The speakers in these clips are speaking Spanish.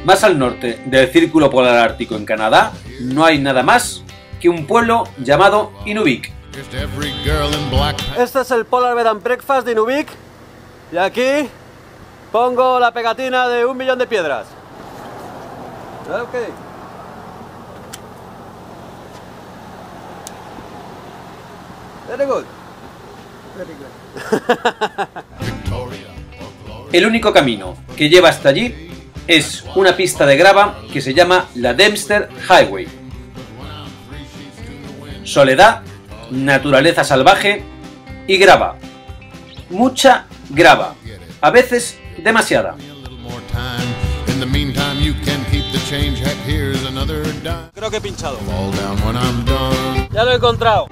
Más al norte del Círculo Polar Ártico en Canadá, no hay nada más que un pueblo llamado Inuvik. Este es el Polar Bed and Breakfast de Inuvik y aquí pongo la pegatina de 1.000.000 de piedras. Okay. Very good. El único camino que lleva hasta allí es una pista de grava que se llama la Dempster Highway. Soledad, naturaleza salvaje y grava. Mucha grava, a veces demasiada. Creo que he pinchado. Ya lo he encontrado.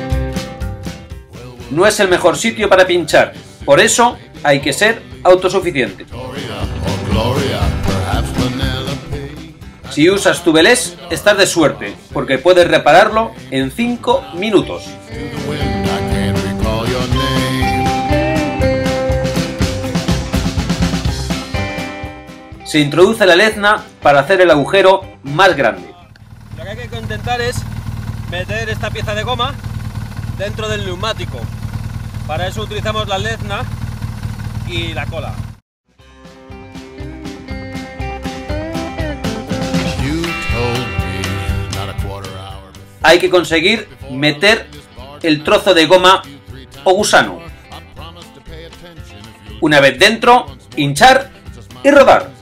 No es el mejor sitio para pinchar, por eso hay que ser autosuficiente. Si usas tubeless, estás de suerte, porque puedes repararlo en 5 minutos. Se introduce la lezna para hacer el agujero más grande. Lo que hay que intentar es meter esta pieza de goma dentro del neumático. Para eso utilizamos la lezna y la cola. Hay que conseguir meter el trozo de goma o gusano. Una vez dentro, hinchar y rodar.